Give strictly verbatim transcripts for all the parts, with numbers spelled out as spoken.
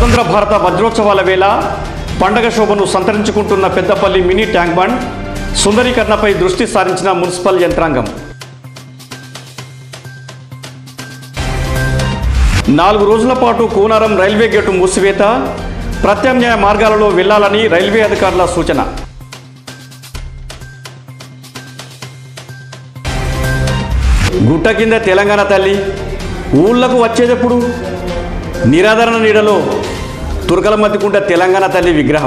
స్వతంత్ర భారత వజ్రోత్సవాల వేళ పండగ శోభను సంతరించుకుంటున్న పెద్దపల్లి మినీ ట్యాంక్ బండ్ సుందరీకరణపై దృష్టి సారించిన మున్సిపల్ యంత్రాంగం. నాలుగు రోజుల పాటు కూనారం రైల్వే గేటు మూసివేత, ప్రత్యామ్నాయ మార్గాలలో వెళ్లాలని రైల్వే అధికారుల సూచన. గుట్ట కింద తెలంగాణ తల్లి ఊళ్ళకు వచ్చేటప్పుడు నిరాదరణ నీడలో తుర్కల మధ్యకుంట తెలంగాణ తల్లి విగ్రహం.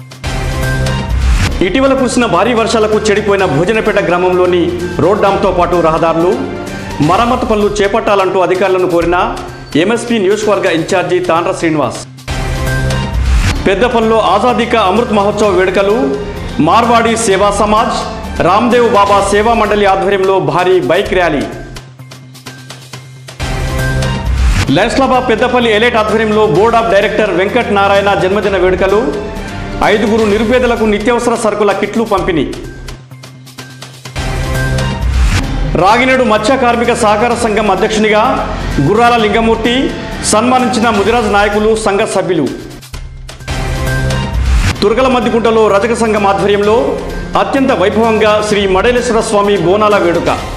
ఇటీవల కురిసిన భారీ వర్షాలకు చెడిపోయిన భోజనపేట గ్రామంలోని రోడ్ డామ్తో పాటు రహదారులు మరమ్మతు పనులు చేపట్టాలంటూ అధికారులను కోరిన ఎంఎస్పీ నియోజకవర్గ ఇన్ఛార్జి తాండ్ర శ్రీనివాస్. పెద్దపల్లిలో ఆజాదీ కా అమృత్ మహోత్సవ్ వేడుకలు, మార్వాడి సేవా సమాజ్, రామ్దేవ్ బాబా సేవా మండలి ఆధ్వర్యంలో భారీ bike rally. Lions club of Peddapalli elite ఆధ్వర్యంలో board of director Venkat Narayana జన్మదిన వేడుకలు, ఐదుగురు నిరుపేదలకు నిత్యావసర సరుకుల కిట్లు పంపిణీ. రాగినేడు మత్స్య కార్మిక సహకార సంఘం అధ్యక్షునిగా గుర్రాల లింగమూర్తి సన్మానించిన ముదిరాజ్ నాయకులు, సంఘ సభ్యులు. తుర్కల మద్దికుంటలో రజక సంఘం ఆధ్వర్యంలో అత్యంత వైభవంగా శ్రీ మడేలేశ్వర స్వామి బోనాల వేడుక.